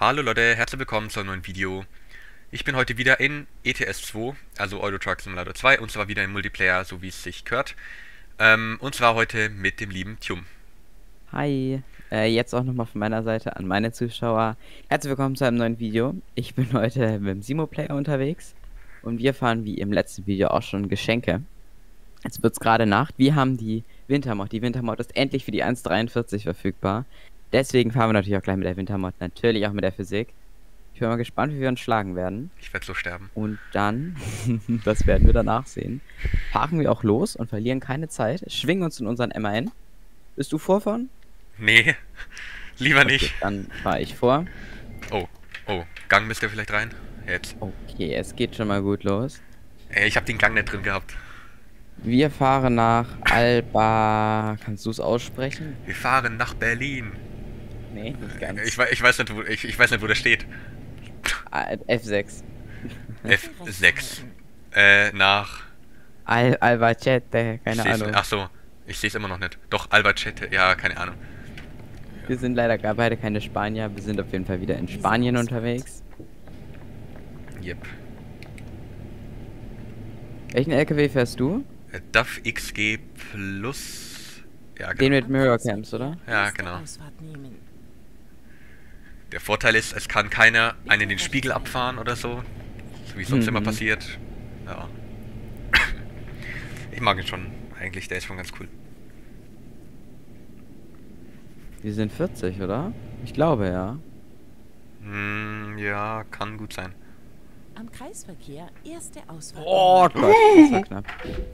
Hallo Leute, herzlich willkommen zu einem neuen Video. Ich bin heute wieder in ETS 2, also Euro Truck Simulator 2, und zwar wieder im Multiplayer, so wie es sich gehört. Und zwar heute mit dem lieben Tjum. Hi, jetzt auch nochmal von meiner Seite an meine Zuschauer. Herzlich willkommen zu einem neuen Video. Ich bin heute mit dem Simo-Player unterwegs und wir fahren wie im letzten Video auch schon Geschenke. Jetzt wird es gerade Nacht. Wir haben die Wintermod. Die Wintermod ist endlich für die 1.43 verfügbar. Deswegen fahren wir natürlich auch gleich mit der Wintermod, natürlich auch mit der Physik. Ich bin mal gespannt, wie wir uns schlagen werden. Ich werde so sterben. Und dann, das werden wir danach sehen, fahren wir auch los und verlieren keine Zeit. Schwingen uns in unseren MAN. Bist du vorfahren? Nee, lieber Okay, nicht. dann fahre ich vor. Oh, Gang müsst ihr vielleicht rein? Jetzt. Okay, es geht schon mal gut los. Ey, ich habe den Gang nicht drin gehabt. Wir fahren nach Alba. Kannst du es aussprechen? Wir fahren nach Berlin. Nee, nicht ganz. Ich weiß nicht, ich weiß nicht, wo das steht. F6. F6. Nach... Albacete, keine Ahnung. Ach so, ich sehe es immer noch nicht. Doch, Albacete, ja, keine Ahnung. Wir sind leider gar beide keine Spanier. Wir sind auf jeden Fall wieder in Spanien unterwegs. Yep. Welchen LKW fährst du? DAF XG Plus. Ja, Den genau. mit Mirrorcams, oder? Ja, genau. Der Vorteil ist, es kann keiner einen den Spiegel abfahren oder so. So wie sonst immer passiert. Ja. Ich mag ihn schon. Eigentlich, der ist schon ganz cool. Wir sind 40, oder? Ich glaube, ja. Ja, kann gut sein. Am Kreisverkehr erste Ausfahrt. Oh Gott, das war knapp.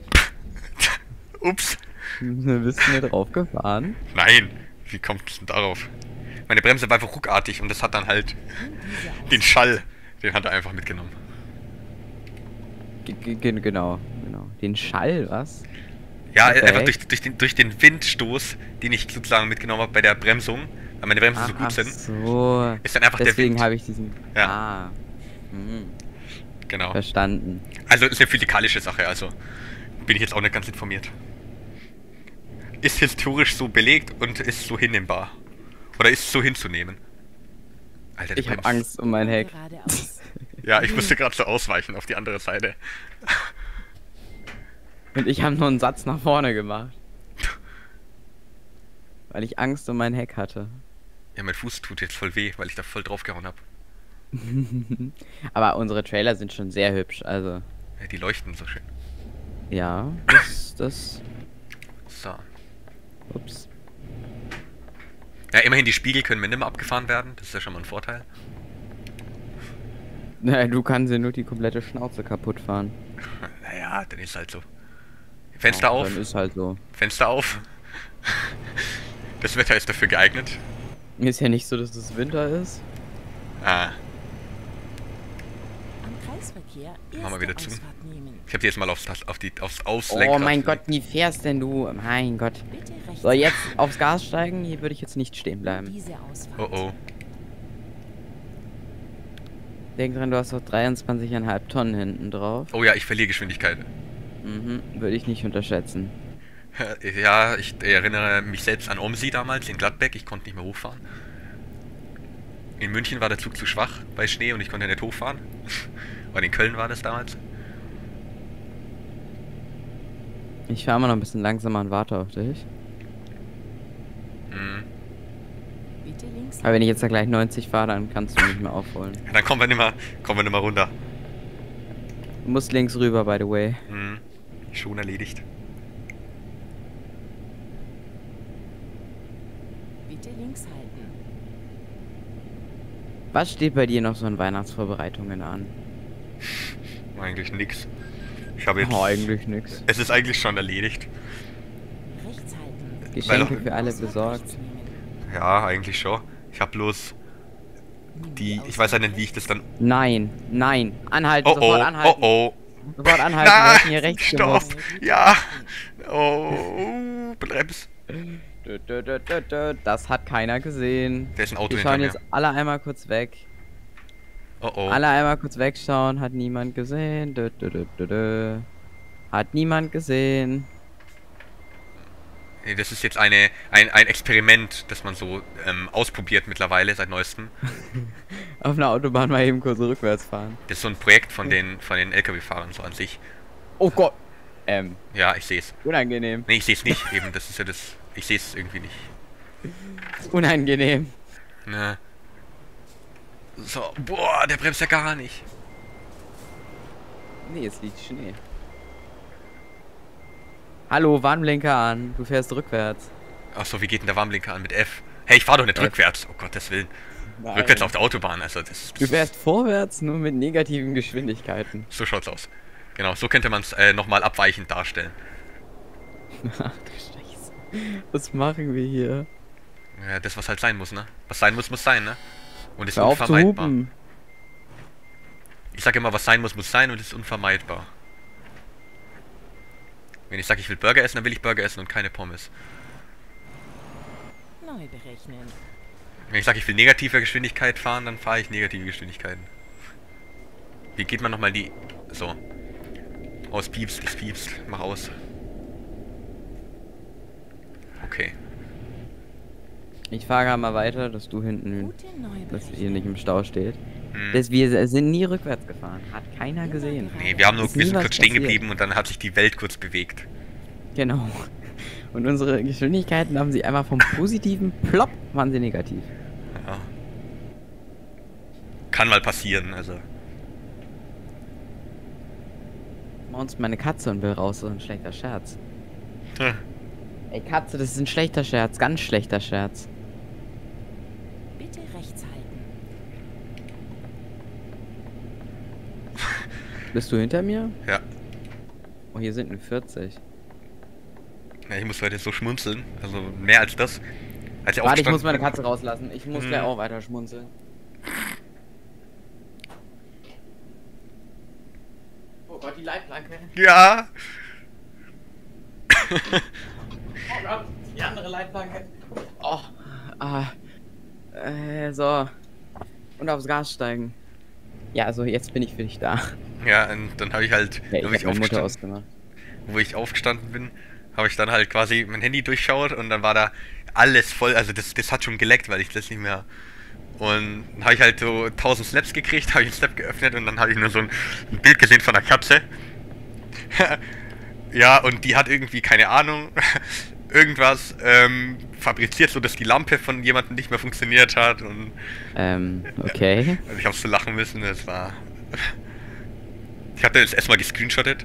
Ups. Bist du nicht draufgefahren? Nein. Wie kommt es denn darauf? Meine Bremse war einfach ruckartig und das hat dann halt den Schall, den hat er einfach mitgenommen. Genau. Den Schall, was? Ja, Okay. einfach durch den Windstoß, den ich sozusagen mitgenommen habe bei der Bremsung, weil meine Bremsen so gut sind, so. ist dann einfach der Deswegen Wind. habe ich diesen... Ja. Ah. Mhm. Genau. Verstanden. Also ist eine physikalische Sache, also bin ich jetzt auch nicht ganz informiert. Ist historisch so belegt und ist so hinnehmbar. Oder ist so hinzunehmen. Alter, Ich habe Angst um mein Heck. Geradeaus. Ja, ich musste gerade so ausweichen auf die andere Seite. Und ich habe nur einen Satz nach vorne gemacht. Weil ich Angst um mein Heck hatte. Ja, mein Fuß tut jetzt voll weh, weil ich da voll draufgehauen habe. Aber unsere Trailer sind schon sehr hübsch, also... Ja, die leuchten so schön. Ja, das... So. Ups. Ja, immerhin die Spiegel können mit nimmer abgefahren werden. Das ist ja schon mal ein Vorteil. Naja, du kannst ja nur die komplette Schnauze kaputt fahren. Naja, dann ist halt so. Fenster Ja, auf. Dann ist halt so. Fenster auf. Das Wetter ist dafür geeignet. Ist ja nicht so, dass es Winter ist. Ah, Am Kreisverkehr Machen wir wieder erste zu. Ausfahrt nehmen. ich habe die jetzt mal aufs Oh Lenkrad mein Gott, gelegt. wie fährst denn du? Mein Gott. Bitte rechts. So, jetzt aufs Gas steigen. Hier würde ich jetzt nicht stehen bleiben. Diese Ausfahrt. Oh. Denk dran, du hast doch 23,5 Tonnen hinten drauf. Oh ja, ich verliere Geschwindigkeit. Würde ich nicht unterschätzen. Ja, ich erinnere mich selbst an Omsi damals in Gladbeck. Ich konnte nicht mehr hochfahren. In München war der Zug zu schwach bei Schnee und ich konnte nicht hochfahren. Und in Köln war das damals. Ich fahre mal noch ein bisschen langsamer und warte auf dich. Mhm. Bitte links. Aber wenn ich jetzt da gleich 90 fahre, dann kannst du nicht mehr aufholen. Ja, dann kommen wir nicht mehr runter. Du musst links rüber, by the way. Mhm. Schon erledigt. Bitte links halten. Was steht bei dir noch so an Weihnachtsvorbereitungen an? Eigentlich nix. Ich habe jetzt... Oh, eigentlich nix. Es ist eigentlich schon erledigt. Rechts halten. Geschenke Weil- für alle Ausfahrt besorgt. rechts nehmen. Ja, eigentlich schon. Ich habe bloß die... Ich weiß ja nicht, wie ich das dann... Nein, anhalten, Oh sofort oh, anhalten. oh. Sofort anhalten, wir hätten hier Nein, rechts stopp. gemusst. Ja. Oh, Brems. Das hat keiner gesehen. Da ist ein Auto Wir hinter schauen mir. jetzt alle einmal kurz weg. Oh. Alle einmal kurz wegschauen, hat niemand gesehen. Hat niemand gesehen. Nee, das ist jetzt ein Experiment, das man so ausprobiert mittlerweile seit neuestem. auf einer Autobahn mal eben kurz rückwärts fahren. Das ist so ein Projekt von den LKW-Fahrern so an sich. Oh Gott. Ja, ich sehe es. Unangenehm. Nee, ich sehe es nicht. Eben, das ist ja das. Ich sehe es irgendwie nicht. Unangenehm. Ne. So, boah, der bremst ja gar nicht. Nee, es liegt Schnee. Hallo, Warnblinker an. Du fährst rückwärts. Achso, wie geht denn der Warnblinker an mit F? Hey, ich fahr doch nicht F. rückwärts. Oh Gottes Willen. Nein. Rückwärts auf der Autobahn, also das Du fährst vorwärts, nur mit negativen Geschwindigkeiten. so schaut's aus. Genau, so könnte man es nochmal abweichend darstellen. Ach du Scheiße. Was machen wir hier? Ja, das, was halt sein muss, ne? Was sein muss, muss sein, ne? Und ist Hör auf zu unvermeidbar. hupen. Ich sag immer, was sein muss, muss sein und ist unvermeidbar. Wenn ich sage, ich will Burger essen, dann will ich Burger essen und keine Pommes. Neu berechnen. Wenn ich sage, ich will negative Geschwindigkeit fahren, dann fahre ich negative Geschwindigkeiten. Wie geht man nochmal die... So. Aus piepst, das piepst. Mach aus. Okay. Ich fahre gerade mal weiter, dass du hinten, Gute dass ihr Neuberechnung. nicht im Stau steht. Hm. Wir sind nie rückwärts gefahren. Hat keiner gesehen. Nee, wir haben nur Ist nie wir sind was kurz stehen passiert. geblieben und dann hat sich die Welt kurz bewegt. Genau. Und unsere Geschwindigkeiten haben sie einfach vom positiven Plopp waren sie negativ. Ja. Kann mal passieren, also. Maunzt meine Katze und will raus, so ein schlechter Scherz. Hm. Ey Katze, das ist ein schlechter Scherz, ganz schlechter Scherz. Bitte rechts halten. Bist du hinter mir? Ja. Oh, hier sind nur 40. Ja, ich muss heute so schmunzeln. Also mehr als das. Als ich Warte, ich aufgestanden muss meine bin- Katze rauslassen. Ich muss Hm. gleich auch weiter schmunzeln. Oh Gott, die Leitplanke. Ja! Oh Gott, die andere Leitplanke. Oh, so. Und aufs Gas steigen. Ja, also jetzt bin ich für dich da. Ja, und dann habe ich halt, Ja, ich wo, hab ich meine Mutter aufgestanden, ausgemacht. wo ich aufgestanden bin, habe ich dann halt quasi mein Handy durchschaut und dann war da alles voll, also das hat schon geleckt, weil ich das nicht mehr... Und dann habe ich halt so 1000 Snaps gekriegt, habe ich einen Snap geöffnet und dann habe ich nur so ein Bild gesehen von einer Katze. Ja, und die hat irgendwie, keine Ahnung, irgendwas fabriziert, so dass die Lampe von jemandem nicht mehr funktioniert hat und Okay. also ich habe so lachen müssen, das war... Ich hatte das erstmal gescreenshottet.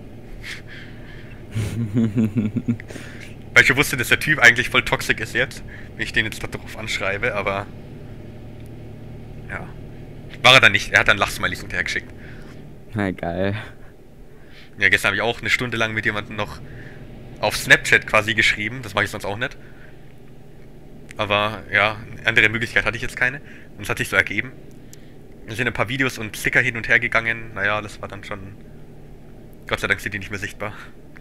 Weil ich schon wusste, dass der Typ eigentlich voll toxisch ist jetzt, wenn ich den jetzt darauf anschreibe, aber... Ja. War er dann nicht, er hat dann Lachsmilies hinterher geschickt. Na geil. Ja, gestern habe ich auch eine Stunde lang mit jemandem noch auf Snapchat quasi geschrieben, das mache ich sonst auch nicht. Aber ja, andere Möglichkeit hatte ich jetzt keine. Und es hat sich so ergeben. Es sind ein paar Videos und Sticker hin und her gegangen. Naja, das war dann schon... Gott sei Dank sind die nicht mehr sichtbar.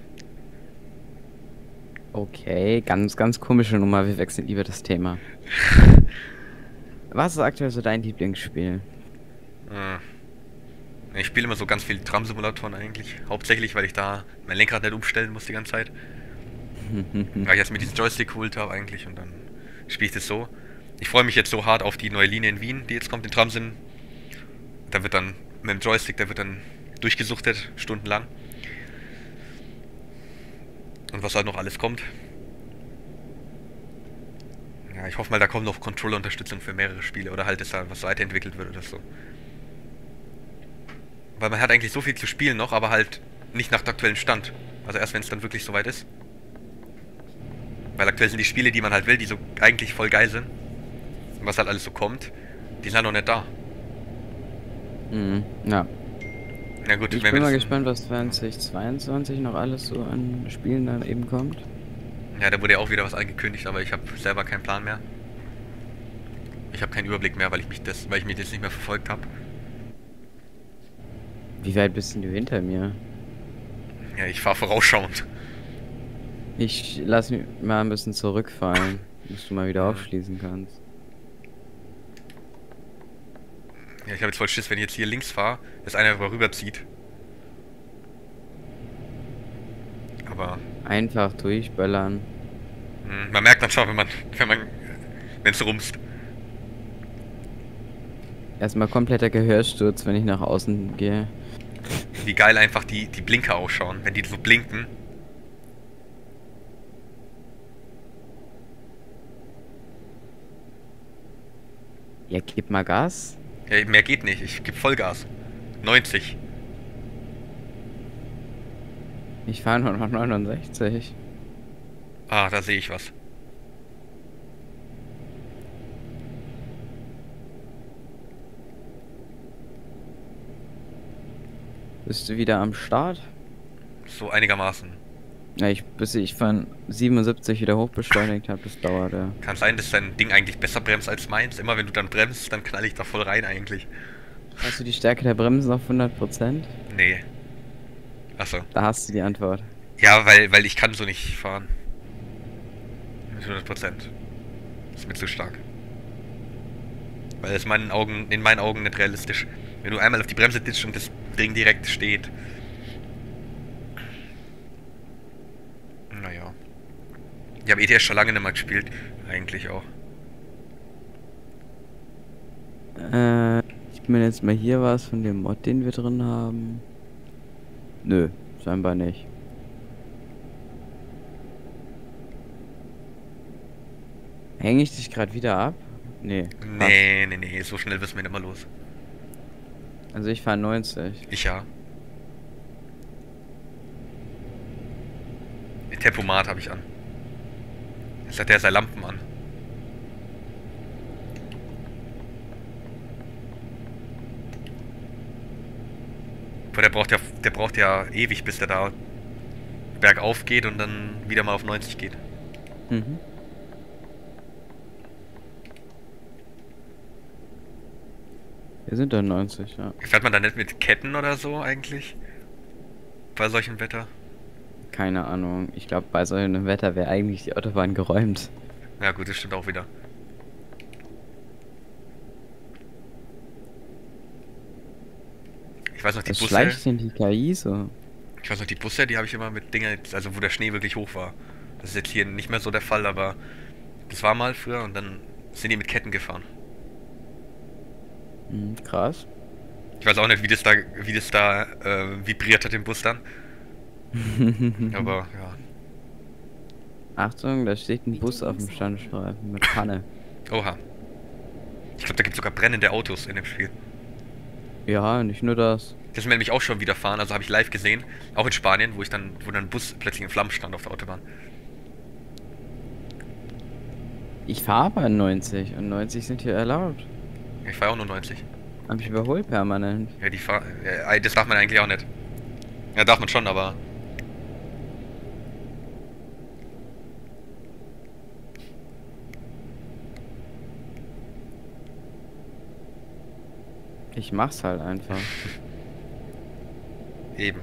Okay, ganz, ganz komische Nummer. Wir wechseln lieber das Thema. Was ist aktuell so dein Lieblingsspiel? Ich spiele immer so ganz viel Tram-Simulatoren eigentlich. Hauptsächlich, weil ich da mein Lenkrad nicht umstellen muss die ganze Zeit. Weil ich jetzt mit diesem Joystick geholt habe eigentlich und dann spiele ich das so. Ich freue mich jetzt so hart auf die neue Linie in Wien, die jetzt kommt in Tramsim. Da wird dann mit dem Joystick, der wird dann durchgesuchtet, stundenlang. Und was halt noch alles kommt. Ja, ich hoffe mal, da kommt noch Controller-Unterstützung für mehrere Spiele oder halt, dass da was weiterentwickelt wird oder so. Weil man hat eigentlich so viel zu spielen noch, aber halt nicht nach dem aktuellen Stand. Also erst wenn es dann wirklich soweit ist. Weil aktuell sind die Spiele, die man halt will, die so eigentlich voll geil sind. Und was halt alles so kommt, die sind halt noch nicht da. Ja. Na gut, Ich wenn bin wir mal das, gespannt, was 2022 noch alles so an Spielen dann eben kommt. ja, da wurde ja auch wieder was angekündigt, aber ich habe selber keinen Plan mehr. Ich habe keinen Überblick mehr, weil ich mich das nicht mehr verfolgt habe. Wie weit bist denn du hinter mir? Ja, ich fahre vorausschauend. Ich lass mich mal ein bisschen zurückfallen, bis du mal wieder aufschließen kannst. Ja, ich habe jetzt voll Schiss, wenn ich jetzt hier links fahre, dass einer rüberzieht. Aber Einfach durchböllern. man merkt dann schon, wenn es rumst. Erstmal kompletter Gehörsturz, wenn ich nach außen gehe. Wie geil einfach die Blinker ausschauen, wenn die so blinken. Ja, gib mal Gas. Ja, mehr geht nicht, ich geb Vollgas. 90. Ich fahre nur noch 69. Ah, da sehe ich was. Bist du wieder am Start? So einigermaßen. Ja, bis ich von 77 wieder hochbeschleunigt habe, das dauert ja. Kann sein, dass dein Ding eigentlich besser bremst als meins. Immer wenn du dann bremst, dann knall ich da voll rein eigentlich. Hast du die Stärke der Bremsen auf 100%? Nee. Achso. Da hast du die Antwort. Ja, weil ich kann so nicht fahren. Mit 100%. Ist mir zu stark. Weil es in meinen Augen nicht realistisch. Wenn du einmal auf die Bremse ditcht und das Ding direkt steht. Naja. Ich habe ETS schon lange nicht mehr gespielt. Eigentlich auch. Ich bin jetzt mal hier was von dem Mod, den wir drin haben. Nö, scheinbar nicht. Hänge ich dich gerade wieder ab? Nee. Nee, so schnell wirst du mir nicht mal los. Also ich fahre 90. Ich ja. Tempomat habe ich an. Jetzt hat der seine Lampen an. Aber der braucht ja ewig, bis der da bergauf geht und dann wieder mal auf 90 geht. Mhm. Wir sind da 90, ja. Fährt man da nicht mit Ketten oder so eigentlich? Bei solchem Wetter? Keine Ahnung. Ich glaube, bei solchem Wetter wäre eigentlich die Autobahn geräumt. Ja gut, das stimmt auch wieder. Ich weiß noch, die Was Busse. schleicht denn die KI so? Ich weiß noch, die Busse, die habe ich immer mit Dingen, also wo der Schnee wirklich hoch war. Das ist jetzt hier nicht mehr so der Fall, aber das war mal früher und dann sind die mit Ketten gefahren. Hm, krass. Ich weiß auch nicht, wie das da vibriert hat im Bus dann. Aber ja. Achtung, da steht ein Bus auf dem Standstreifen mit Panne. Oha. Ich glaube, da gibt es sogar brennende Autos in dem Spiel. Ja, nicht nur das. Das ist mir nämlich auch schon widerfahren, also habe ich live gesehen. Auch in Spanien, wo dann ein Bus plötzlich in Flammen stand auf der Autobahn. Ich fahre aber 90 und 90 sind hier erlaubt. Ich fahre auch nur 90. Aber ich überhole permanent. Ja, das darf man eigentlich auch nicht. Ja, darf man schon, aber. Ich mach's halt einfach. Eben.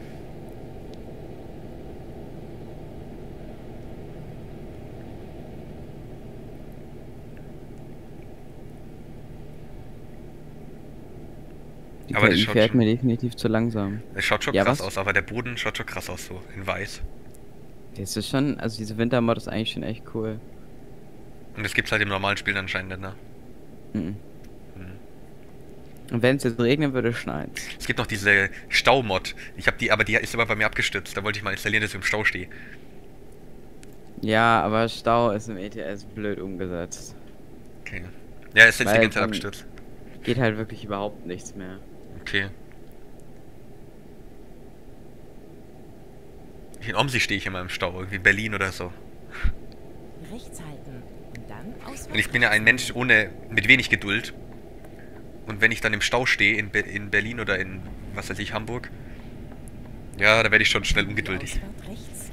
Die Aber das KI schaut fährt schon- mir definitiv zu langsam. Es schaut schon Ja, krass was? aus, aber der Boden schaut schon krass aus, so in weiß. Das ist schon, also diese Wintermod ist eigentlich schon echt cool. Und das gibt's halt im normalen Spiel anscheinend nicht, ne? Mhm. Und wenn es jetzt regnen würde, schneit's. Es gibt noch diese Staumod. Ich habe die, aber die ist immer bei mir abgestürzt. Da wollte ich mal installieren, dass ich im Stau stehe. Ja, aber Stau ist im ETS blöd umgesetzt. Okay. Ja, ist jetzt die Weil ganze Zeit dann- abgestürzt. Geht halt wirklich überhaupt nichts mehr. Okay. In Omsi stehe ich immer im Stau, irgendwie in Berlin oder so. Rechts halten und dann ausweichen. Und ich bin ja ein Mensch mit wenig Geduld. Und wenn ich dann im Stau stehe, in Berlin oder in, was weiß ich, Hamburg, ja, da werde ich schon schnell ungeduldig. Ausfahrt rechts.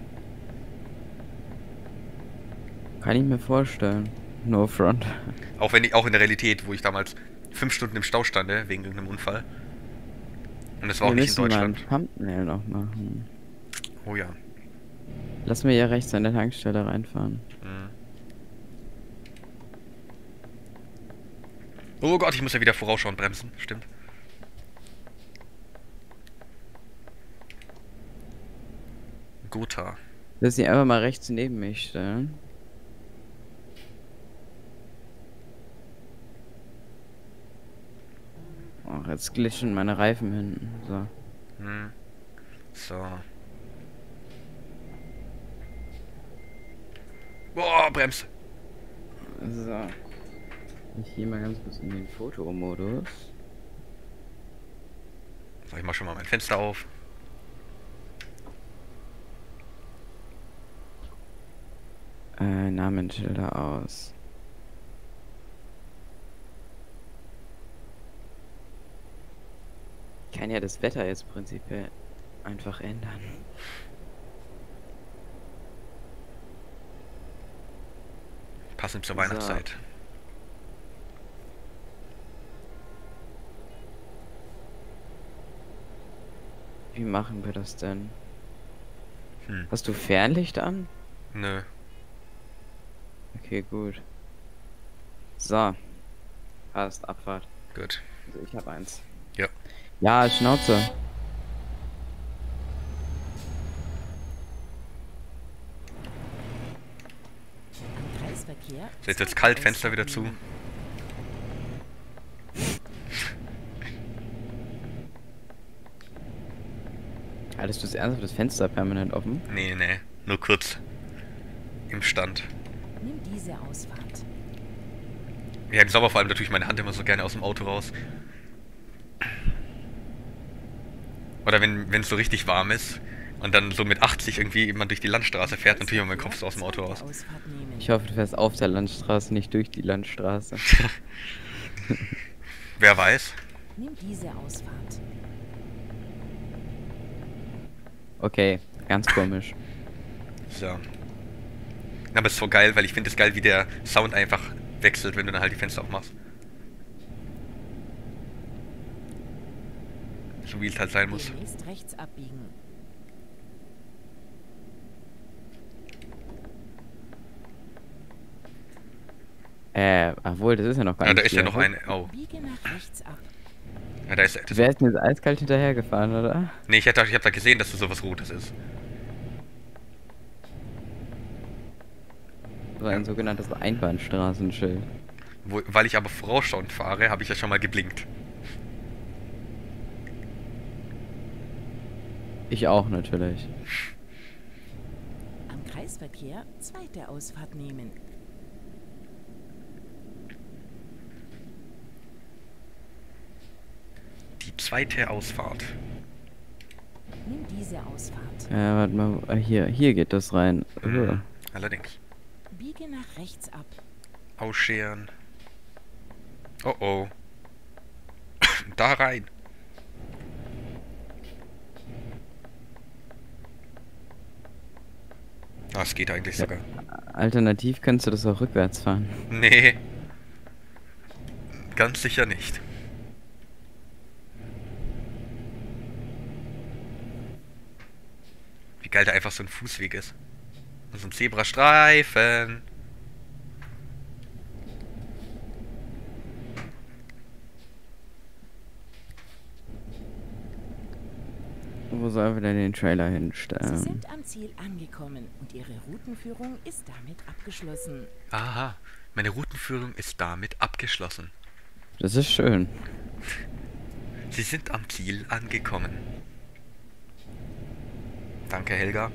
Kann ich mir vorstellen. No front. Auch in der Realität, wo ich damals 5 Stunden im Stau stande, wegen irgendeinem Unfall. Und das war auch Wir nicht in müssen mal ein Deutschland. Thumbnail noch machen. Oh ja. Lass mir hier rechts an der Tankstelle reinfahren. Mhm. Oh Gott, ich muss ja wieder vorausschauen, bremsen. Stimmt. Gotha. Lass sie einfach mal rechts neben mich stellen. Ach, jetzt glitschen meine Reifen hinten. So. Hm. So. Boah, Brems. So. Ich gehe mal ganz kurz in den Fotomodus. So, ich mach schon mal mein Fenster auf. Namensschilder aus. Ich kann ja das Wetter jetzt prinzipiell einfach ändern. Passend zur So. Weihnachtszeit. Wie machen wir das denn? Hm. Hast du Fernlicht an? Nö. Okay, gut. So. Passt, Abfahrt. Gut. Also ich habe eins. Ja. Ja, Schnauze. Am Kreisverkehr. Ist jetzt 2 kalt, Fenster wieder zu. Ausfahrten Hattest du das ernsthaft das Fenster permanent offen? Nee, nee. Nur kurz. Im Stand. nehmen. Nimm diese Ausfahrt. Ja, im Sommer vor allem, da tue ich meine Hand immer so gerne aus dem Auto raus. Oder wenn es so richtig warm ist und dann so mit 80 irgendwie jemand durch die Landstraße fährt, dann tue ich immer meinen Kopf so aus dem Auto raus. Zweite Ausfahrt nehmen. Ich hoffe, du fährst auf der Landstraße, nicht durch die Landstraße. Wer weiß? Nimm diese Ausfahrt. Okay, ganz komisch. So. Aber es ist so geil, weil ich finde es geil, wie der Sound einfach wechselt, wenn du dann halt die Fenster aufmachst. So wie es halt sein muss. Demnächst rechts abbiegen. Obwohl, das ist ja noch gar Ja, nicht da ist ja hier. noch eine. Oh. Biege nach rechts ab. Ja, da ist das. Wer ist denn jetzt eiskalt hinterhergefahren, oder? Nee, ich hab da gesehen, dass das sowas Rotes ist. So ein sogenanntes Einbahnstraßenschild. Weil ich aber vorausschauend fahre, habe ich ja schon mal geblinkt. Ich auch natürlich. Am Kreisverkehr zweite Ausfahrt nehmen. Die zweite Ausfahrt. Nimm diese Ausfahrt. Ja, warte mal, hier geht das rein. Allerdings. Biege nach rechts ab. Ausscheren. Oh oh. Da rein. Ah, es geht eigentlich sogar. Alternativ könntest du das auch rückwärts fahren. Nee. Ganz sicher nicht. Wie geil da einfach so ein Fußweg ist. Und so ein Zebrastreifen. Wo sollen wir denn den Trailer Sie hinstellen? sind am Ziel angekommen und Ihre Routenführung ist damit abgeschlossen. Aha, meine Routenführung ist damit abgeschlossen. Das ist schön. Sie sind am Ziel angekommen. Danke, Helga.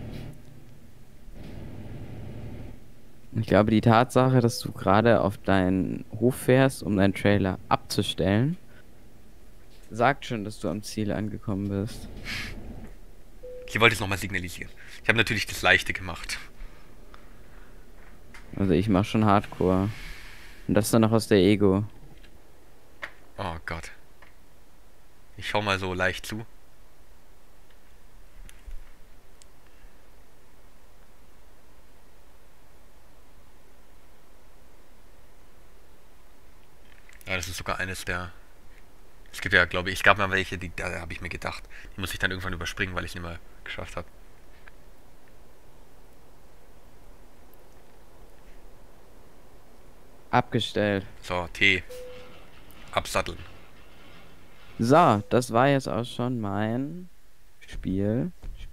Ich glaube, die Tatsache, dass du gerade auf deinen Hof fährst, um deinen Trailer abzustellen, sagt schon, dass du am Ziel angekommen bist. Ich wollte es nochmal signalisieren. Ich habe natürlich das Leichte gemacht. Also ich mach schon Hardcore. Und das dann noch aus der Ego. Oh Gott. Ich schau mal so leicht zu. Ja, das ist sogar eines der... Es gibt ja, glaube ich, es gab mal welche, da habe ich mir gedacht, die muss ich dann irgendwann überspringen, weil ich es nicht mehr geschafft habe. Abgestellt. So, T. Absatteln. So, das war jetzt auch schon mein Spiel.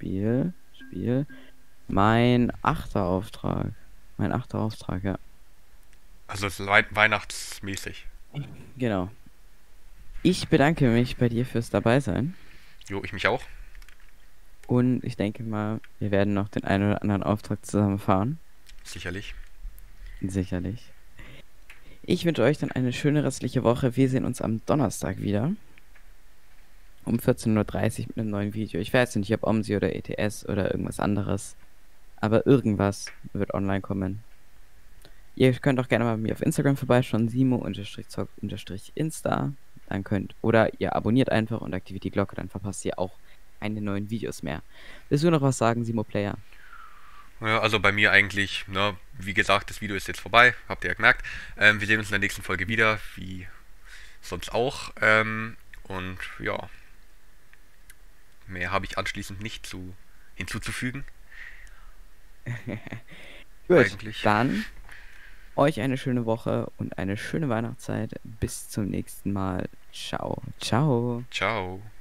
Mein 8. Auftrag. Mein 8. Auftrag, ja. Also es ist weihnachtsmäßig. Genau. Ich bedanke mich bei dir fürs Dabeisein. Jo, ich mich auch. Und ich denke mal, wir werden noch den einen oder anderen Auftrag zusammen fahren. Sicherlich. Sicherlich. Ich wünsche euch dann eine schöne restliche Woche. Wir sehen uns am Donnerstag wieder. Um 14:30 Uhr mit einem neuen Video. Ich weiß nicht, ob OMSI oder ETS oder irgendwas anderes. Aber irgendwas wird online kommen. Ihr könnt auch gerne mal bei mir auf Instagram vorbeischauen. Simo_zock_insta. Oder ihr abonniert einfach und aktiviert die Glocke. Dann verpasst ihr auch keine neuen Videos mehr. Willst du noch was sagen, Simo Player? Ja, also bei mir eigentlich, ne, wie gesagt, das Video ist jetzt vorbei, habt ihr ja gemerkt. Wir sehen uns in der nächsten Folge wieder, wie sonst auch. Und ja, mehr habe ich anschließend nicht hinzuzufügen. Gut, Eigentlich. dann euch eine schöne Woche und eine schöne Weihnachtszeit. Bis zum nächsten Mal. Ciao, ciao. Ciao.